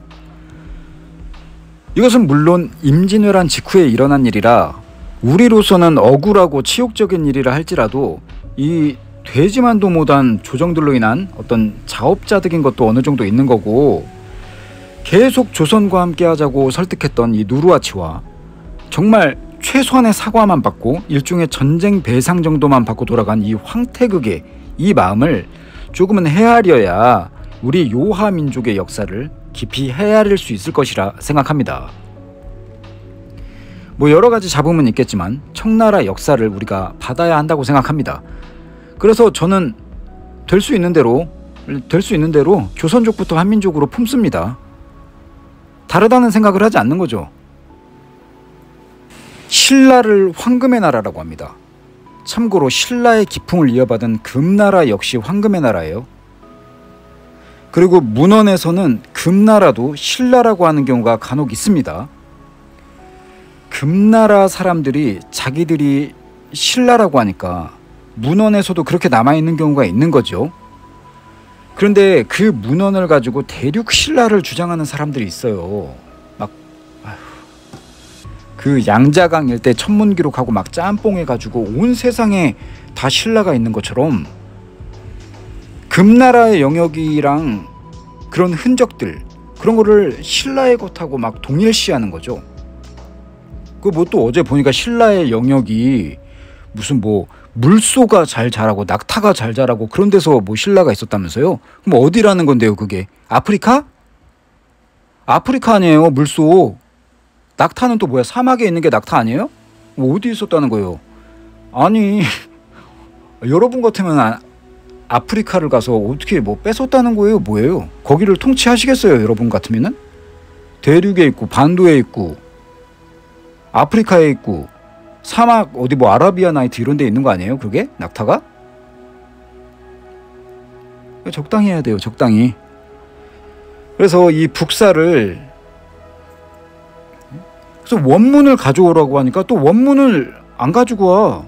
S1: 이것은 물론 임진왜란 직후에 일어난 일이라 우리로서는 억울하고 치욕적인 일이라 할지라도 이 되지만도 못한 조정들로 인한 어떤 자업자득인 것도 어느 정도 있는 거고, 계속 조선과 함께 하자고 설득했던 이 누르하치와 정말 최소한의 사과만 받고 일종의 전쟁 배상 정도만 받고 돌아간 이 황태극의 이 마음을 조금은 헤아려야 우리 요하 민족의 역사를 깊이 헤아릴 수 있을 것이라 생각합니다. 여러 가지 잡음은 있겠지만 청나라 역사를 우리가 받아야 한다고 생각합니다. 그래서 저는 될 수 있는 대로 조선족부터 한민족으로 품습니다. 다르다는 생각을 하지 않는 거죠. 신라를 황금의 나라라고 합니다. 참고로 신라의 기풍을 이어받은 금나라 역시 황금의 나라예요. 그리고 문헌에서는 금나라도 신라라고 하는 경우가 간혹 있습니다. 금나라 사람들이 자기들이 신라라고 하니까 문헌에서도 그렇게 남아있는 경우가 있는 거죠. 그런데 그 문헌을 가지고 대륙 신라를 주장하는 사람들이 있어요. 그 양자강 일대 천문 기록하고 막 짬뽕해가지고 온 세상에 다 신라가 있는 것처럼 금나라의 영역이랑 그런 흔적들, 그런 거를 신라의 것하고 막 동일시하는 거죠. 또 어제 보니까 신라의 영역이 무슨 물소가 잘 자라고 낙타가 잘 자라고 그런 데서 뭐 신라가 있었다면서요? 그럼 어디라는 건데요, 그게? 아프리카? 아프리카 아니에요, 물소. 낙타는 또 뭐야? 사막에 있는 게 낙타 아니에요? 뭐 어디 있었다는 거예요? 아니 여러분 같으면 아프리카를 가서 어떻게 뭐 뺏었다는 거예요? 뭐예요? 거기를 통치하시겠어요? 여러분 같으면은? 대륙에 있고 반도에 있고 아프리카에 있고 사막 어디 뭐 아라비아 나이트 이런 데 있는 거 아니에요? 그게? 낙타가? 적당히 해야 돼요. 적당히. 그래서 이 북사를 그래서 원문을 가져오라고 하니까 또 원문을 안 가지고 와.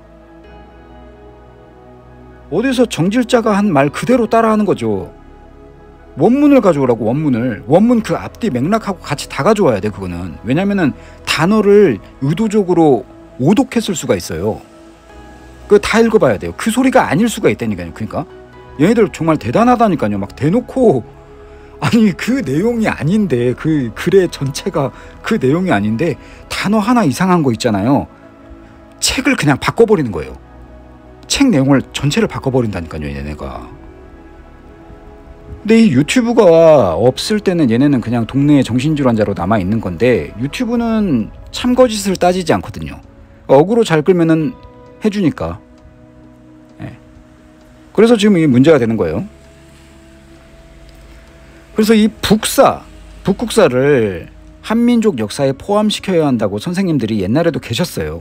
S1: 어디서 정질자가 한 말 그대로 따라하는 거죠. 원문을 가져오라고. 원문 그 앞뒤 맥락하고 같이 다 가져와야 돼. 그거는. 왜냐면은 단어를 의도적으로 오독했을 수가 있어요. 그거 다 읽어봐야 돼요. 그 소리가 아닐 수가 있다니까요. 그러니까 얘네들 정말 대단하다니까요. 막 대놓고 아니 그 내용이 아닌데 그 글의 전체가 그 내용이 아닌데 단어 하나 이상한 거 있잖아요. 책을 그냥 바꿔버리는 거예요. 책 내용을 전체를 바꿔버린다니까요. 얘네가. 근데 이 유튜브가 없을 때는 얘네는 그냥 동네의 정신질환자로 남아있는 건데 유튜브는 참거짓을 따지지 않거든요. 어그로 잘 끌면은 해주니까. 그래서 지금 이게 문제가 되는 거예요. 그래서 이 북국사를 한민족 역사에 포함시켜야 한다고 선생님들이 옛날에도 계셨어요.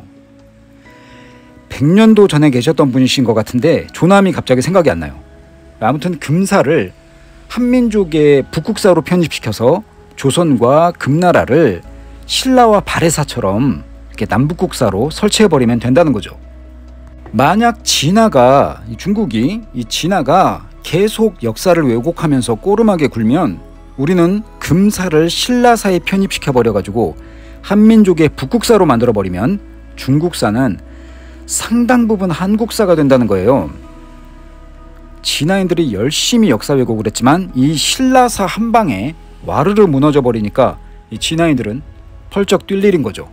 S1: 100년도 전에 계셨던 분이신 것 같은데 조남이 갑자기 생각이 안 나요. 아무튼 금사를 한민족의 북국사로 편입시켜서 조선과 금나라를 신라와 바레사처럼 이렇게 남북국사로 설치해버리면 된다는 거죠. 만약 중국이 이 진화가 계속 역사를 왜곡하면서 꼬름하게 굴면 우리는 금사를 신라사에 편입시켜버려가지고 한민족의 북국사로 만들어버리면 중국사는 상당 부분 한국사가 된다는 거예요. 진화인들이 열심히 역사 왜곡을 했지만 이 신라사 한 방에 와르르 무너져 버리니까 이 진화인들은 펄쩍 뛸 일인 거죠.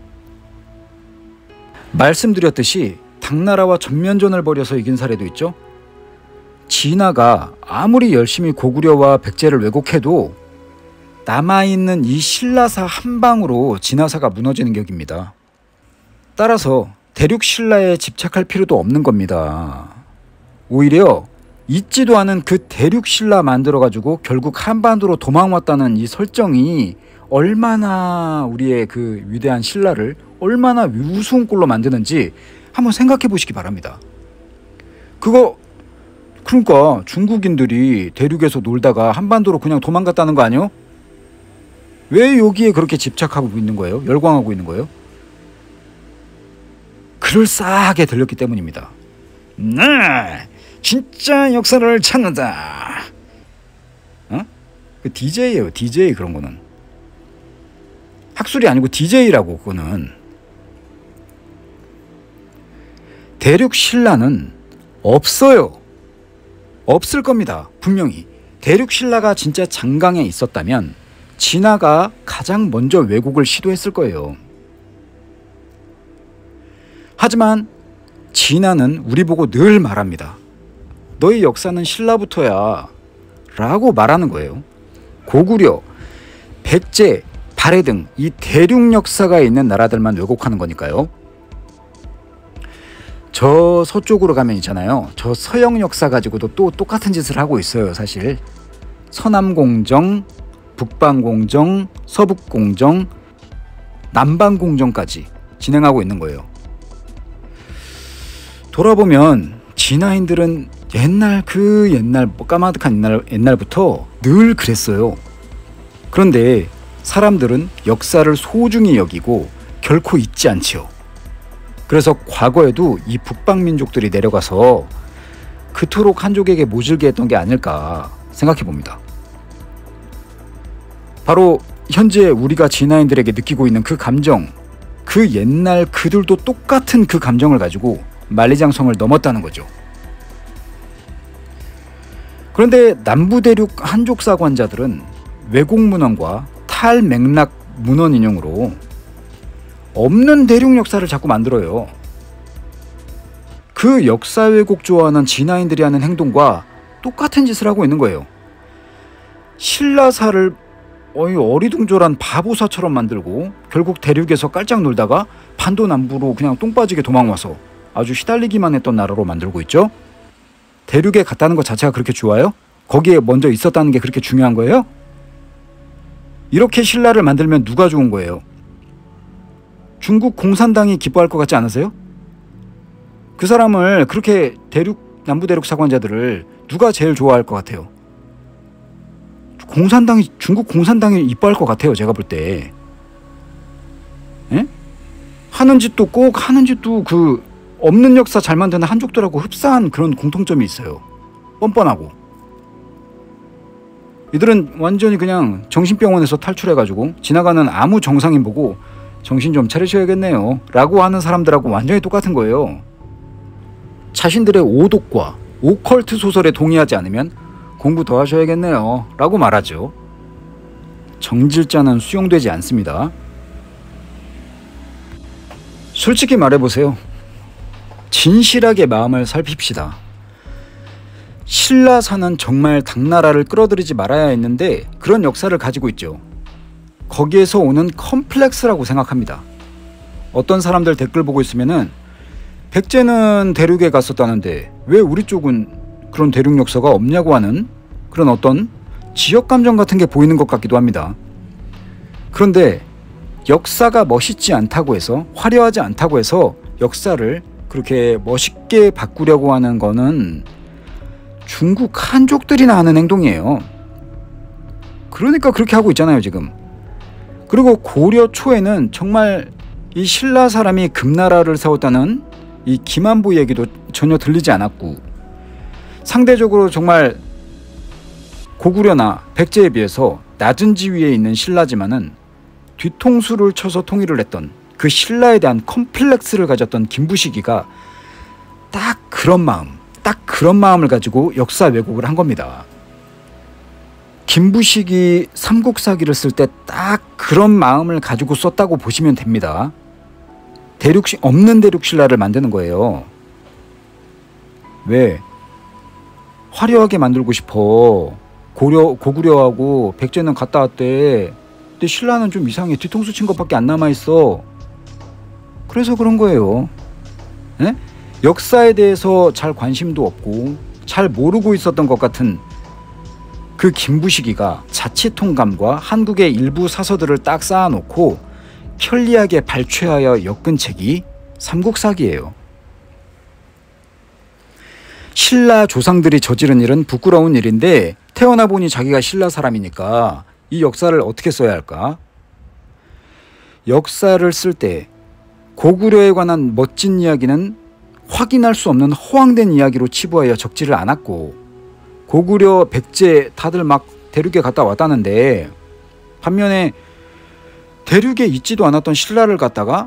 S1: 말씀드렸듯이 당나라와 전면전을 벌여서 이긴 사례도 있죠. 진화가 아무리 열심히 고구려와 백제를 왜곡해도 남아있는 이 신라사 한 방으로 진화사가 무너지는 격입니다. 따라서 대륙 신라에 집착할 필요도 없는 겁니다. 오히려 있지도 않은 그 대륙 신라 만들어가지고 결국 한반도로 도망왔다는 이 설정이 얼마나 우리의 그 위대한 신라를 얼마나 우스운 꼴로 만드는지 한번 생각해 보시기 바랍니다. 그러니까 중국인들이 대륙에서 놀다가 한반도로 그냥 도망갔다는 거 아니에요? 왜 여기에 그렇게 집착하고 있는 거예요? 열광하고 있는 거예요? 그럴싸하게 들렸기 때문입니다. 네, 진짜 역사를 찾는다. 그 DJ예요, DJ. 그런 거는 학술이 아니고 DJ라고. 그거는. 대륙 신라는 없어요. 없을 겁니다. 분명히. 대륙 신라가 진짜 장강에 있었다면 진화가 가장 먼저 왜곡을 시도했을 거예요. 하지만 진화는 우리 보고 늘 말합니다. 너희 역사는 신라부터야 라고 말하는 거예요. 고구려, 백제, 발해 등 이 대륙 역사가 있는 나라들만 왜곡하는 거니까요. 저 서쪽으로 가면 있잖아요. 저 서영 역사 가지고도 또 똑같은 짓을 하고 있어요. 사실 서남공정, 북방공정, 서북공정, 남방공정까지 진행하고 있는 거예요. 돌아보면 진화인들은 옛날 까마득한 옛날부터 늘 그랬어요. 그런데 사람들은 역사를 소중히 여기고 결코 잊지 않지요. 그래서 과거에도 이 북방민족들이 내려가서 그토록 한족에게 모질게 했던 게 아닐까 생각해 봅니다. 바로 현재 우리가 진화인들에게 느끼고 있는 그 감정, 그 옛날 그들도 똑같은 그 감정을 가지고 만리장성을 넘었다는 거죠. 그런데 남부대륙 한족사관자들은 왜곡문헌과 탈맥락 문헌 인용으로 없는 대륙 역사를 자꾸 만들어요. 그 그 역사 왜곡 좋아하는 진화인들이 하는 행동과 똑같은 짓을 하고 있는 거예요. 신라사를 어리둥절한 바보사처럼 만들고 결국 대륙에서 깔짝 놀다가 반도남부로 그냥 똥 빠지게 도망와서 아주 시달리기만 했던 나라로 만들고 있죠. 대륙에 갔다는 것 자체가 그렇게 좋아요? 거기에 먼저 있었다는 게 그렇게 중요한 거예요? 이렇게 신라를 만들면 누가 좋은 거예요? 중국 공산당이 기뻐할 것 같지 않으세요? 그 사람을 그렇게 남부대륙 사관자들을 누가 제일 좋아할 것 같아요? 중국 공산당이 이뻐할 것 같아요. 제가 볼 때. 예? 하는 짓도 그 없는 역사 잘 만드는 한족들하고 흡사한 그런 공통점이 있어요. 뻔뻔하고. 이들은 완전히 그냥 정신병원에서 탈출해가지고 지나가는 아무 정상인 보고 정신 좀 차리셔야겠네요 라고 하는 사람들하고 완전히 똑같은 거예요. 자신들의 오독과 오컬트 소설에 동의하지 않으면 공부 더 하셔야겠네요 라고 말하죠. 정질자는 수용되지 않습니다. 솔직히 말해보세요. 진실하게 마음을 살핍시다. 신라사는 정말 당나라를 끌어들이지 말아야 했는데 그런 역사를 가지고 있죠. 거기에서 오는 컴플렉스라고 생각합니다. 어떤 사람들 댓글 보고 있으면은 백제는 대륙에 갔었다는데 왜 우리 쪽은 그런 대륙 역사가 없냐고 하는 그런 어떤 지역 감정 같은 게 보이는 것 같기도 합니다. 그런데 역사가 멋있지 않다고 해서, 화려하지 않다고 해서 역사를 그렇게 멋있게 바꾸려고 하는 거는 중국 한족들이나 하는 행동이에요. 그러니까 그렇게 하고 있잖아요 지금. 그리고 고려 초에는 정말 이 신라 사람이 금나라를 세웠다는 이 김한부 얘기도 전혀 들리지 않았고, 상대적으로 정말 고구려나 백제에 비해서 낮은 지위에 있는 신라지만은 뒤통수를 쳐서 통일을 했던 그 신라에 대한 컴플렉스를 가졌던 김부식이가 딱 그런 마음을 가지고 역사 왜곡을 한 겁니다. 김부식이 삼국사기를 쓸 때 딱 그런 마음을 가지고 썼다고 보시면 됩니다. 없는 대륙 신라를 만드는 거예요. 왜? 화려하게 만들고 싶어. 고구려하고 백제는 갔다 왔대. 근데 신라는 좀 이상해. 뒤통수 친 것밖에 안 남아있어. 그래서 그런 거예요. 에? 역사에 대해서 잘 관심도 없고 잘 모르고 있었던 것 같은 그 김부식이가 자치통감과 한국의 일부 사서들을 딱 쌓아놓고 편리하게 발췌하여 엮은 책이 삼국사기예요. 신라 조상들이 저지른 일은 부끄러운 일인데 태어나 보니 자기가 신라 사람이니까 이 역사를 어떻게 써야 할까? 역사를 쓸 때 고구려에 관한 멋진 이야기는 확인할 수 없는 허황된 이야기로 치부하여 적지를 않았고, 고구려, 백제 다들 막 대륙에 갔다 왔다는데 반면에 대륙에 있지도 않았던 신라를 갖다가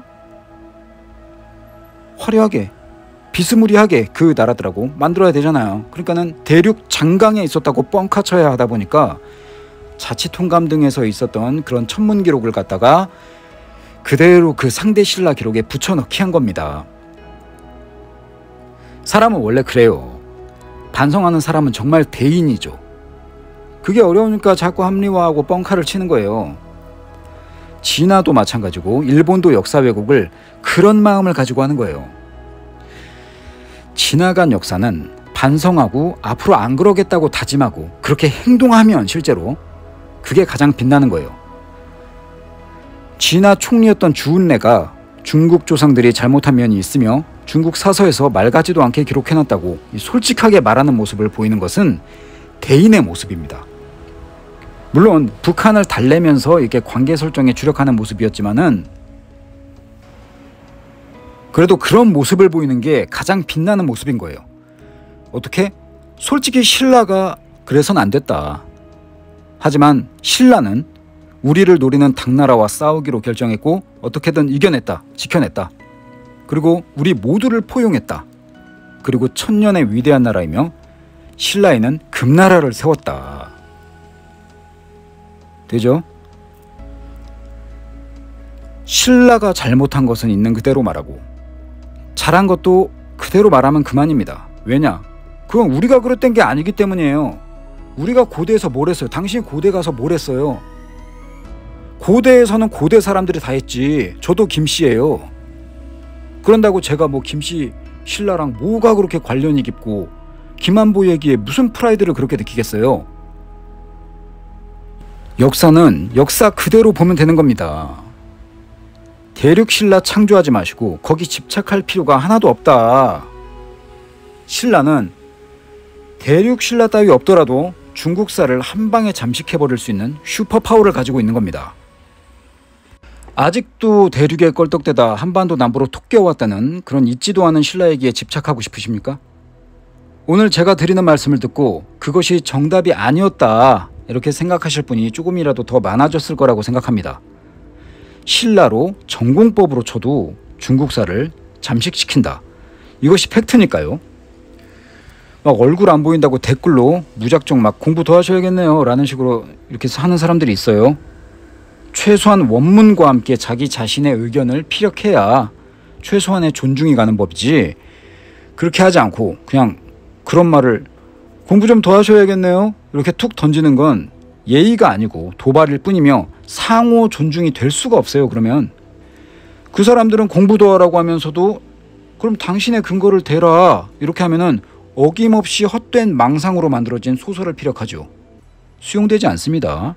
S1: 화려하게 비스무리하게 그 나라들하고 만들어야 되잖아요. 그러니까는 대륙 장강에 있었다고 뻥카 쳐야 하다 보니까 자치통감 등에서 있었던 그런 천문 기록을 갖다가 그대로 그 상대 신라 기록에 붙여넣기 한 겁니다. 사람은 원래 그래요. 반성하는 사람은 정말 대인이죠. 그게 어려우니까 자꾸 합리화하고 뻥카를 치는 거예요. 진화도 마찬가지고 일본도 역사 왜곡을 그런 마음을 가지고 하는 거예요. 지나간 역사는 반성하고 앞으로 안 그러겠다고 다짐하고 그렇게 행동하면 실제로 그게 가장 빛나는 거예요. 진화 총리였던 주운래가 중국 조상들이 잘못한 면이 있으며 중국 사서에서 말 같지도 않게 기록해놨다고 솔직하게 말하는 모습을 보이는 것은 대인의 모습입니다. 물론 북한을 달래면서 이렇게 관계 설정에 주력하는 모습이었지만은 그래도 그런 모습을 보이는 게 가장 빛나는 모습인 거예요. 어떻게? 솔직히 신라가 그래선 안 됐다. 하지만 신라는 우리를 노리는 당나라와 싸우기로 결정했고 어떻게든 이겨냈다. 지켜냈다. 그리고 우리 모두를 포용했다. 그리고 천년의 위대한 나라이며 신라에는 금나라를 세웠다. 되죠? 신라가 잘못한 것은 있는 그대로 말하고 잘한 것도 그대로 말하면 그만입니다. 왜냐? 그건 우리가 그랬던 게 아니기 때문이에요. 우리가 고대에서 뭘 했어요? 당신이 고대 가서 뭘 했어요? 고대에서는 고대 사람들이 다 했지. 저도 김씨예요. 그런다고 제가 뭐 김씨 신라랑 뭐가 그렇게 관련이 깊고 김한보 얘기에 무슨 프라이드를 그렇게 느끼겠어요? 역사는 역사 그대로 보면 되는 겁니다. 대륙신라 창조하지 마시고 거기 집착할 필요가 하나도 없다. 신라는 대륙신라 따위 없더라도 중국사를 한 방에 잠식해버릴 수 있는 슈퍼파워를 가지고 있는 겁니다. 아직도 대륙에 껄떡대다 한반도 남부로 톡 끼어왔다는 그런 잊지도 않은 신라 얘기에 집착하고 싶으십니까? 오늘 제가 드리는 말씀을 듣고 그것이 정답이 아니었다 이렇게 생각하실 분이 조금이라도 더 많아졌을 거라고 생각합니다. 신라로 전공법으로 쳐도 중국사를 잠식시킨다. 이것이 팩트니까요. 막 얼굴 안 보인다고 댓글로 무작정 막 공부 더 하셔야겠네요 라는 식으로 이렇게 하는 사람들이 있어요. 최소한 원문과 함께 자기 자신의 의견을 피력해야 최소한의 존중이 가는 법이지, 그렇게 하지 않고 그냥 그런 말을 공부 좀 더 하셔야겠네요 이렇게 툭 던지는 건 예의가 아니고 도발일 뿐이며 상호 존중이 될 수가 없어요. 그러면 그 사람들은 공부 더 하라고 하면서도 그럼 당신의 근거를 대라 이렇게 하면은 어김없이 헛된 망상으로 만들어진 소설을 피력하죠. 수용되지 않습니다.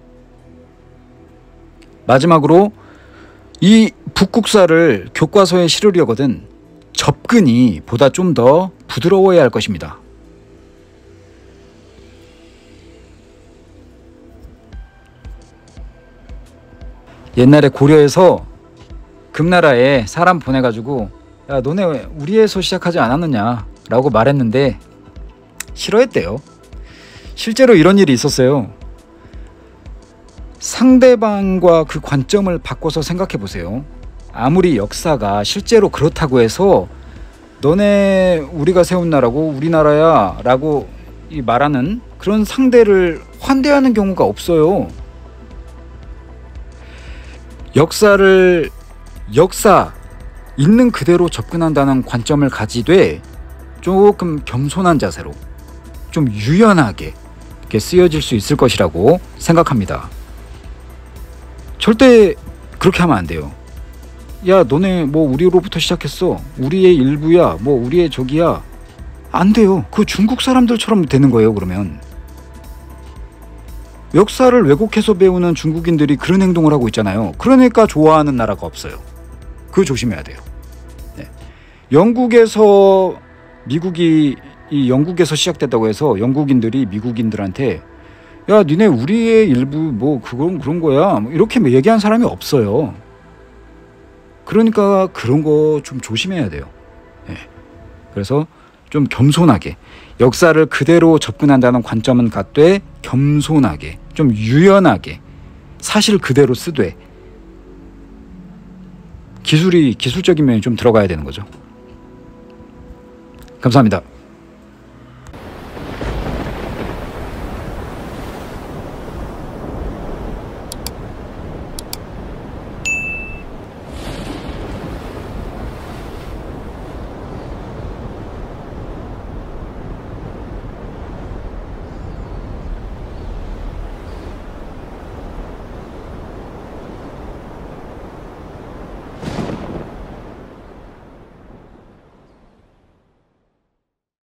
S1: 마지막으로 이 북국사를 교과서에 실으려거든 접근이 보다 좀 더 부드러워야 할 것입니다. 옛날에 고려에서 금나라에 사람 보내가지고 야 너네 우리에서 시작하지 않았느냐 라고 말했는데 싫어했대요. 실제로 이런 일이 있었어요. 상대방과 그 관점을 바꿔서 생각해 보세요. 아무리 역사가 실제로 그렇다고 해서 너네 우리가 세운 나라고 우리나라야 라고 말하는 그런 상대를 환대하는 경우가 없어요. 역사를 역사 있는 그대로 접근한다는 관점을 가지되 조금 겸손한 자세로 좀 유연하게 이렇게 쓰여질 수 있을 것이라고 생각합니다. 절대 그렇게 하면 안 돼요. 야 너네 뭐 우리로부터 시작했어, 우리의 일부야, 뭐 우리의 적이야, 안 돼요. 그 중국 사람들처럼 되는 거예요. 그러면 역사를 왜곡해서 배우는 중국인들이 그런 행동을 하고 있잖아요. 그러니까 좋아하는 나라가 없어요. 그거 조심해야 돼요. 네. 영국에서 미국이 이 영국에서 시작됐다고 해서 영국인들이 미국인들한테 야 니네 우리의 일부 뭐 그런 거야 뭐 이렇게 얘기한 사람이 없어요. 그러니까 그런 거 좀 조심해야 돼요. 네. 그래서 좀 겸손하게 역사를 그대로 접근한다는 관점은 갖되 겸손하게 좀 유연하게 사실 그대로 쓰되 기술적인 면이 좀 들어가야 되는 거죠. 감사합니다.